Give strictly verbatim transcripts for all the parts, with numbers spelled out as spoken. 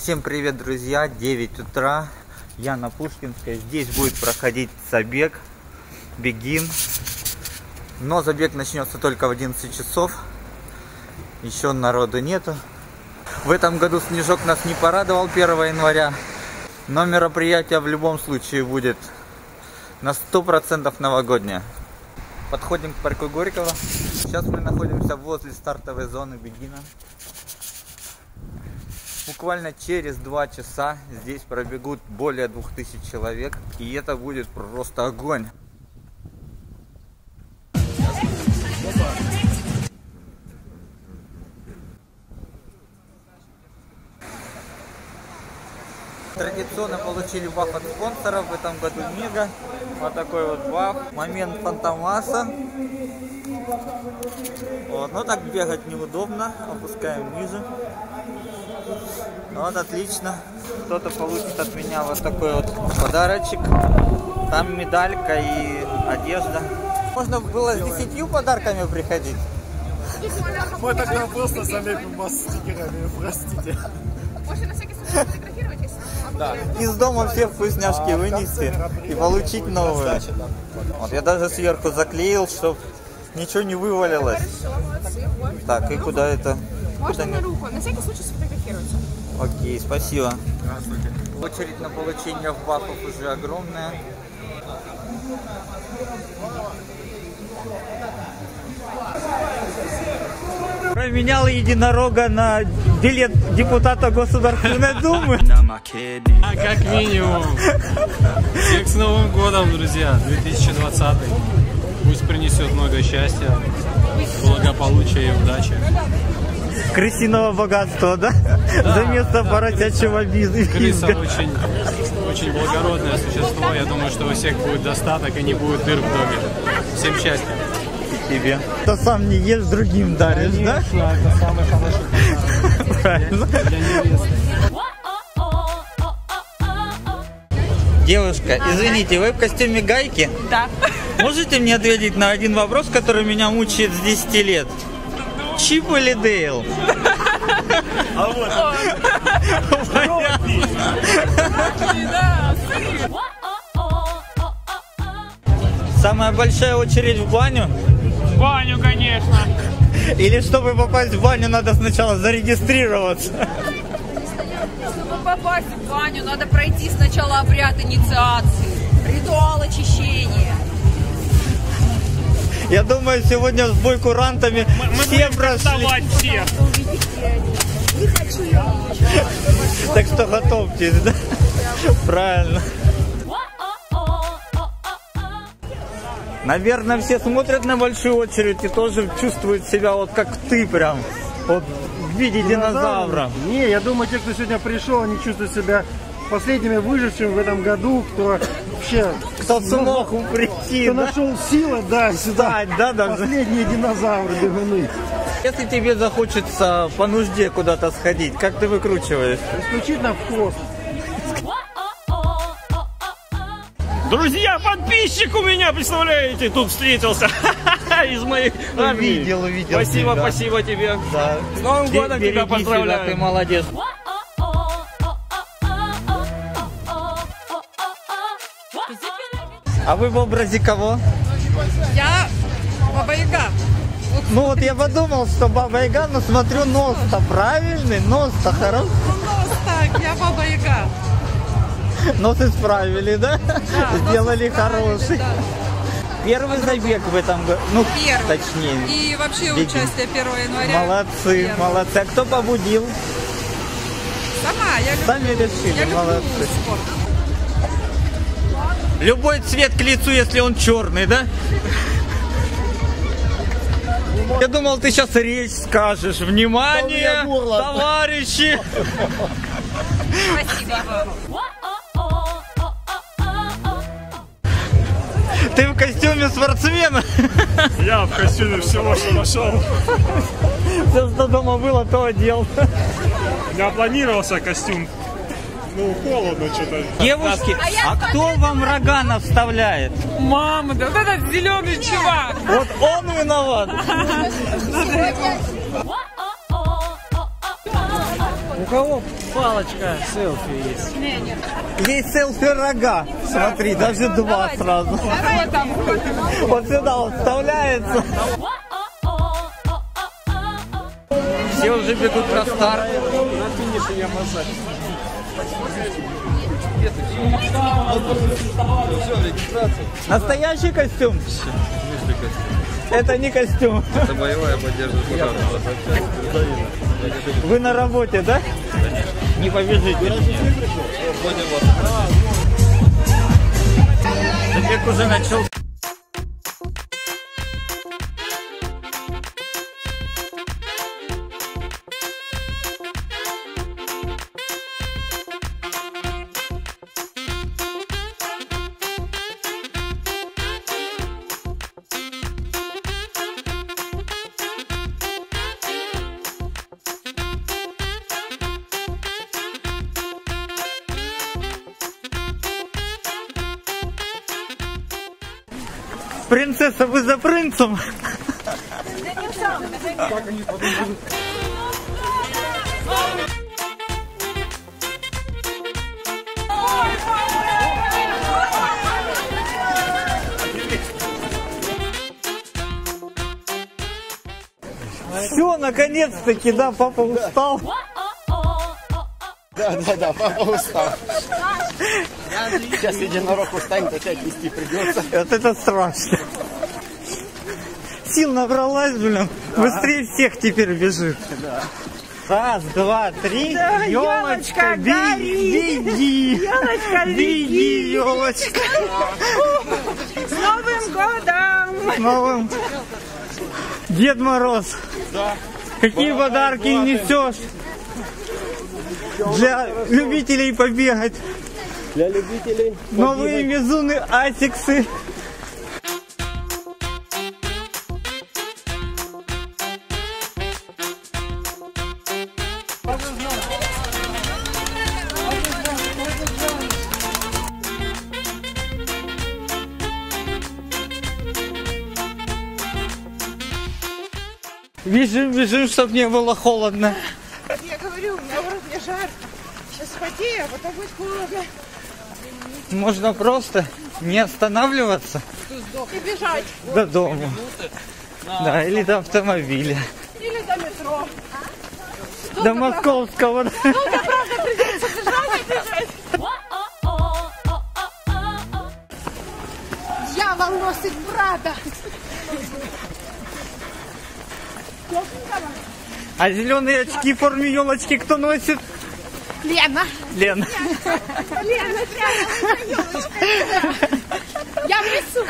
Всем привет, друзья! девять утра, я на Пушкинской. Здесь будет проходить забег Begin, но забег начнется только в одиннадцать часов. Еще народу нету. В этом году снежок нас не порадовал первого января, но мероприятие в любом случае будет на сто процентов новогоднее. Подходим к парку Горького. Сейчас мы находимся возле стартовой зоны Бегина. Буквально через два часа здесь пробегут более двух тысяч человек, и это будет просто огонь. Традиционно получили баф от спонсоров, в этом году Мега. Вот такой вот баф. Момент Фантомаса. Вот, но так бегать неудобно. Опускаем ниже. Вот, отлично. Кто-то получит от меня вот такой вот подарочек. Там медалька и одежда. Можно было с десятью подарками приходить. Мы тогда просто залепим вас стикерами, простите. Можно на всякий случай фотографировать, если Да. Из дома все вкусняшки а, вынести и получить новые. Вот я даже сверху заклеил, чтобы ничего не вывалилось. Хорошо, так, и куда это? Можно куда на руку, на всякий случай сфотографируйте. Окей, спасибо. Очередь на получение бафов уже огромная. Променял единорога на билет депутата Государственной Думы. А как минимум. Всех с Новым годом, друзья, две тысячи двадцатый. Пусть принесет много счастья, благополучия и удачи. Крысиного богатства, да? да За место да, поросячьего бизнеса. Крыса очень, очень благородное существо. Я думаю, что у всех будет достаток и не будет дыр в доме. Всем счастья. Тебе. Ты сам не ешь, другим даришь, да? Это самый хороший. Правильно. Для невесты. Девушка, извините, вы в костюме Гайки? Да. Можете мне ответить на один вопрос, который меня мучает с десяти лет? Чип или Дейл? А вот. Самая большая очередь в баню? В баню, конечно. Или чтобы попасть в баню, надо сначала зарегистрироваться? Чтобы попасть в баню, надо пройти сначала обряд инициации, ритуал очищения. Я думаю, сегодня с бойкурантами мы, все мы прошли. Все. Так что готовьтесь, да? Правильно. Наверное, все смотрят на большую очередь и тоже чувствуют себя вот как ты прям, вот в виде динозавра. Не, я думаю, те, кто сегодня пришел, они чувствуют себя последними выжившими в этом году, кто вообще... Кто смог прийти, Кто да? нашел силы, да, сюда. Да, да, Последние динозавры бегуны. Если тебе захочется по нужде куда-то сходить, как ты выкручиваешь? Исключительно в хвост. Друзья, подписчик у меня, представляете, тут встретился из моих армий. Увидел, увидел. Спасибо, тебя. спасибо тебе. Да. С Новым годом Береги тебя поздравляю. Себя, ты молодец. А вы в образе кого? Я Баба Яга. Ну вот я подумал, что Баба Яга, но смотрю, нос-то правильный, нос-то хороший. Нос так, я Баба Яга. Нос исправили, да? Да, Сделали хороший. Да. Первый забег в этом году, ну, Первый. точнее. И вообще Бегин. участие первого января. Молодцы, Первый. молодцы. А кто побудил? Сама, я люблю. Сами решили, я люблю молодцы. спорт. Любой цвет к лицу, если он черный, да? Я думал, ты сейчас речь скажешь. Внимание, товарищи! Спасибо. Ты в костюме спортсмена? Я в костюме всего, что нашел. Все, что дома было, то одел. Я планировался костюм. Ну, холодно что-то. Девушки, а кто вам рога вставляет? Мама, да вот этот зеленый чувак. Вот он виноват. У кого палочка селфи есть? Есть селфи рога. Смотри, даже два сразу. Вот сюда вот вставляется. Все уже бегут на старт. На финише я массаж. Настоящий костюм? Это не костюм. Это боевая поддержка. Вы на работе, да? Конечно. Не побежите. Забег уже начал. Принцесса, вы за принцем? Все, наконец-таки, да, папа устал. Да, да, да, папа устал. Сейчас единорог устанет, опять вести придется. Вот это страшно. Сил набралась, блин. Быстрее всех теперь бежит. Раз, два, три. Да, елочка, елочка, гори. беги. Елочка, беги, елочка. С Новым годом! С новым. Дед Мороз. Да. Какие Бабай, подарки бабай. несешь? Для любителей побегать. Для любителей. Новые мизуны, асиксы. Бежим, бежим, чтобы не было холодно. Я говорю, у меня в руке жарко. Сейчас потею, а потом будет холодно. Можно просто не останавливаться И бежать. до дома. Да, или до автомобиля. Или до метро. До московского. Ну, да, правда, придется бежать и бежать. Дьявол носит брата. А зеленые очки в форме елочки кто носит? Лена. Лена. Лена, прямо елочка. Я в лесу.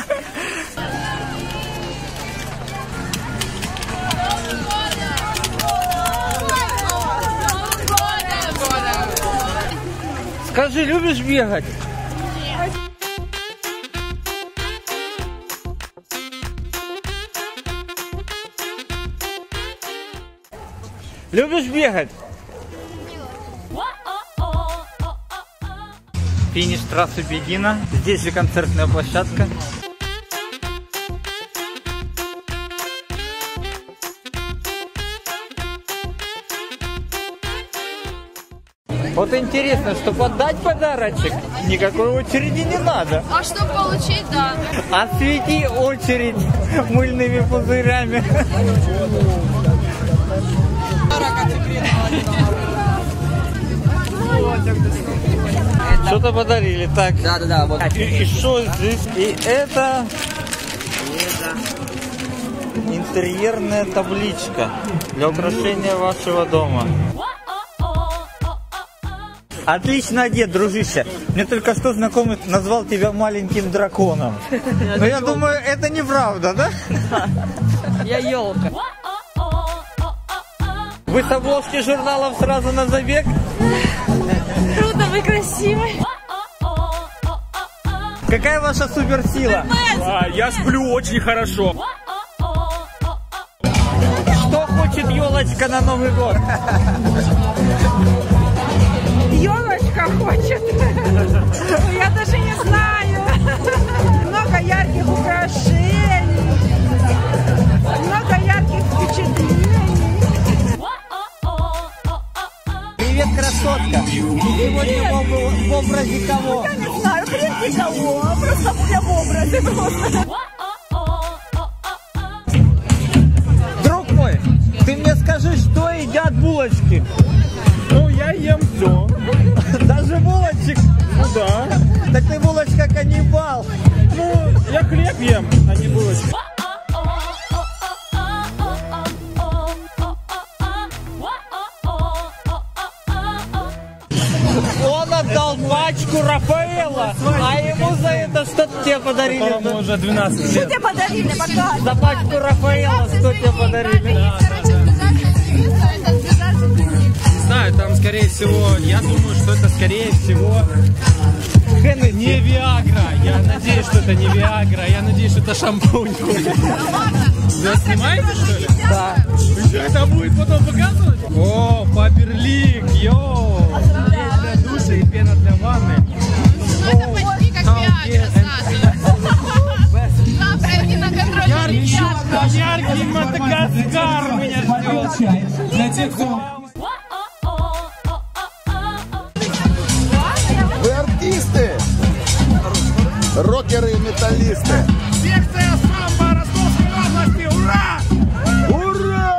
Скажи, любишь бегать? Любишь бегать? Финиш трассы Бегина. Здесь же концертная площадка. Вот интересно, чтобы отдать подарочек, никакой очереди не надо. А что получить, да? Освети очередь мыльными пузырями. Что-то подарили, так. Да, да, да. Вот. И, и что здесь? И это интерьерная табличка для украшения вашего дома. Отлично одет, дружище. Мне только что знакомый назвал тебя маленьким драконом. Но я думаю, это неправда, да? Я елка. Вы с обложки журналов сразу на забег? Круто, вы красивый. Какая ваша суперсила? А, я сплю очень хорошо. Что хочет елочка на Новый год? Елочка хочет. Я даже не знаю. Много ярких украшений. Много ярких впечатлений. Сегодня в об- в образе кого? Я не знаю, хрен никого, просто я в образе просто. Друг мой, ты мне скажи, что едят булочки? Ну, я ем все. Даже булочек? Ну да. Так ты булочка каннибал. Ну, я хлеб ем, а не булочки. Он отдал пачку Рафаэла, а ему за это что-то тебе подарили. Которому уже двенадцать Что лет. тебе подарили, пока? За пачку Рафаэла что тебе подарили? Не знаю, там скорее всего, я думаю, что это скорее всего не Виагра. Я надеюсь, что это не Виагра. Я надеюсь, что это шампунь. Вы снимаете, что ли? Да. Это будет потом показывать? О, Фаберлик, йоу! Гель для душа и пена для ванны. Это почти как Виагра, Саша. Завтра иди на контроль. Яркий, яркий Мадагаскар меня ждет. Для тех, кто... Вы артисты, рокеры и металлисты. Секция самбо Ростовской области, ура! Ура!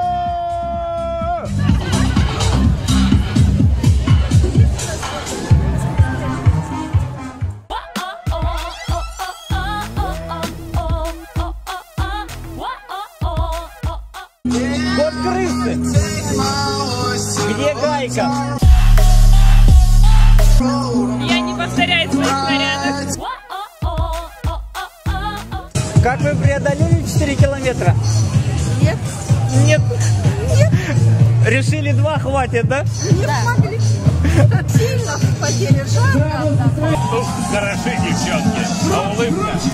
Вот крысы. Где гайка? Я не повторяю своих нарядов. Как вы преодолели четыре километра? Нет. Нет. Решили два хватит, да? Не смогли. Сильно потели, жарко. Хороши, девчонки. А улыбка.